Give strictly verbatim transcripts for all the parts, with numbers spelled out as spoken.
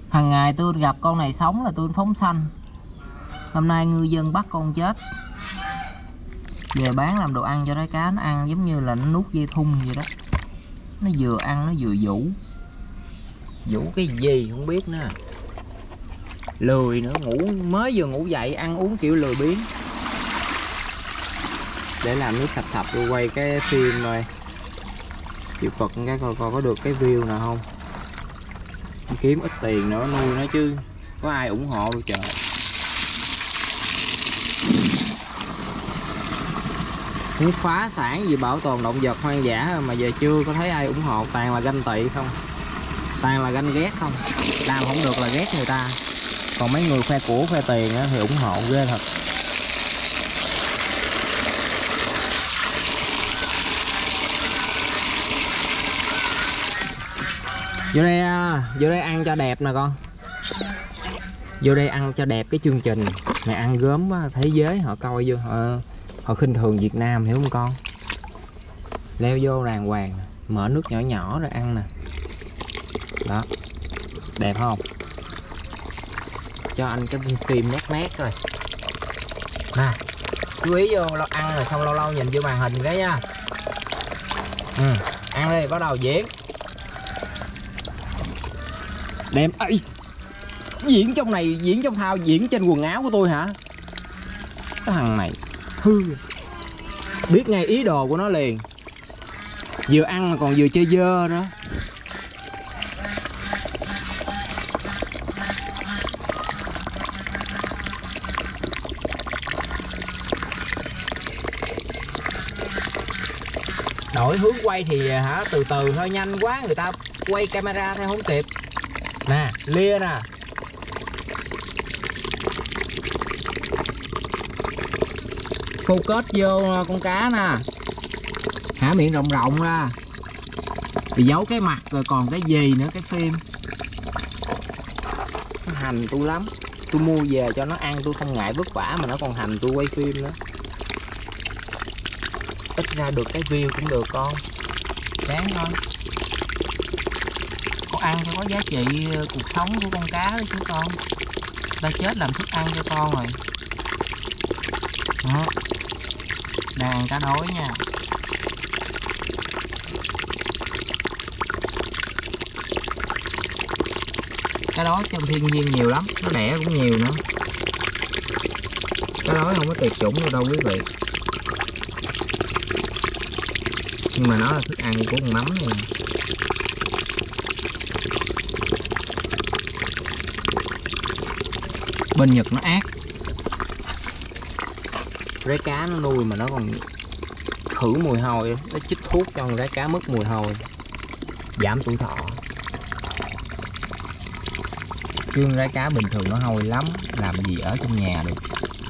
Hàng ngày tôi gặp con này sống là tôi phóng sanh. Hôm nay ngư dân bắt con chết về bán làm đồ ăn cho đáy cá nó ăn, giống như là nó nuốt dây thun vậy đó. Nó vừa ăn nó vừa vũ. Vũ cái gì không biết nữa. Lười nữa, ngủ mới vừa ngủ dậy ăn uống kiểu lười biếng. Để làm nước sạch sạch rồi quay cái phim rồi chịu cực cái coi coi có được cái view nào không. Kiếm ít tiền nữa nuôi nó chứ có ai ủng hộ đâu trời. Muốn phá sản gì bảo tồn động vật hoang dã mà giờ chưa có thấy ai ủng hộ, toàn là ganh tị không, toàn là ganh ghét không. Làm không được là ghét người ta, còn mấy người khoe của khoe tiền thì ủng hộ ghê thật. Vô đây, vô đây ăn cho đẹp nè con. Vô đây ăn cho đẹp cái chương trình này, ăn gớm quá, thế giới họ coi vô họ họ khinh thường Việt Nam, hiểu không con? Leo vô đàng hoàng, mở nước nhỏ nhỏ rồi ăn nè. Đó, đẹp không? Cho anh cái phim nét nét rồi. Nè, chú ý vô lâu ăn rồi xong lâu lâu nhìn vô màn hình cái nha. Ừ, ăn đi, bắt đầu diễn. Đem ấy diễn trong này, diễn trong thao, diễn trên quần áo của tôi hả? Cái thằng này hư, biết ngay ý đồ của nó liền, vừa ăn mà còn vừa chơi dơ nữa. Đổi hướng quay thì hả từ từ thôi, nhanh quá người ta quay camera theo không kịp. Nè, lia nè. Focus vô con cá nè. Hả miệng rộng rộng ra. Thì giấu cái mặt rồi còn cái gì nữa cái phim. Nó hành tôi lắm. Tôi mua về cho nó ăn, tôi không ngại vất vả mà nó còn hành tôi quay phim nữa. Ít ra được cái view cũng được con. Đáng thôi. Con ăn cho có giá trị cuộc sống của con cá đó chứ con. Ta chết làm thức ăn cho con rồi. Đó. Đang ăn cá đối nha. Cá đối trong thiên nhiên nhiều lắm, nó đẻ cũng nhiều nữa. Cá đối không có tuyệt chủng đâu đâu quý vị. Nhưng mà nó là thức ăn của con nấm này. Bên Nhật nó ác. Rái cá nó nuôi mà nó còn khử mùi hôi, nó chích thuốc cho con rái cá mất mùi hôi, giảm tuổi thọ. Chứ rái cá bình thường nó hôi lắm, làm gì ở trong nhà được.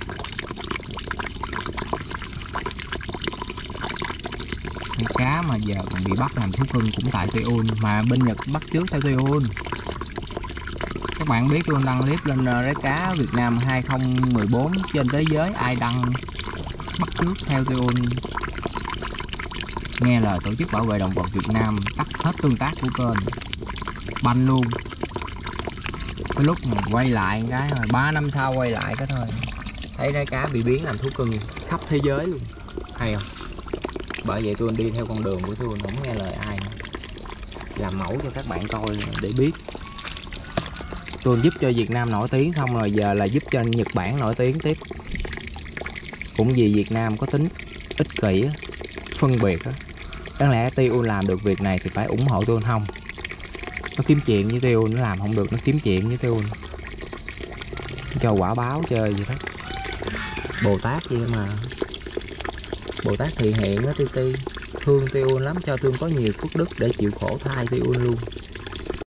Con cá mà giờ còn bị bắt làm thú cưng cũng tại Seoul, mà bên Nhật bắt trước theo Seoul. Các bạn biết tôi đăng clip lên rái cá Việt Nam hai không một bốn trên thế giới ai đăng bắt trước theo Seoul. Nghe lời tổ chức bảo vệ động vật Việt Nam tắt hết tương tác của kênh, banh luôn. Cái lúc mà quay lại cái rồi ba năm sau quay lại cái thôi thấy rái cá bị biến làm thú cưng khắp thế giới luôn. Hay không? Bởi vậy tôi đi theo con đường của tôi, không nghe lời ai nữa. Làm mẫu cho các bạn coi để biết. Tôi giúp cho Việt Nam nổi tiếng xong rồi giờ là giúp cho Nhật Bản nổi tiếng tiếp. Cũng vì Việt Nam có tính ích kỷ, phân biệt á. Đáng lẽ Seoul làm được việc này thì phải ủng hộ tôi không? Nó kiếm chuyện với Seoul, nó làm không được nó kiếm chuyện với Seoul. Cho quả báo chơi vậy đó. Bồ Tát vậy mà. Bồ Tát thị hiện á, ti ti thương Seoul lắm, cho Tương có nhiều phước đức để chịu khổ thay Seoul luôn.